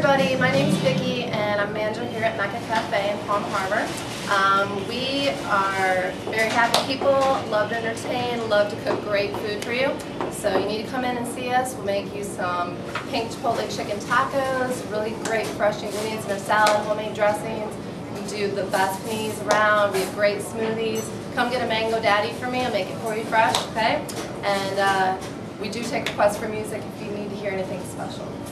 everybody, my name is Vicki and I'm manager here at Mecca Cafe in Palm Harbor. We are very happy people, love to entertain, love to cook great food for you. So you need to come in and see us. We'll make you some pink chipotle chicken tacos, really great fresh ingredients in our salad, homemade dressings. We do the best paninis around, we have great smoothies. Come get a mango daddy for me, I'll make it for you fresh, okay? And we do take requests for music if you need to hear anything special.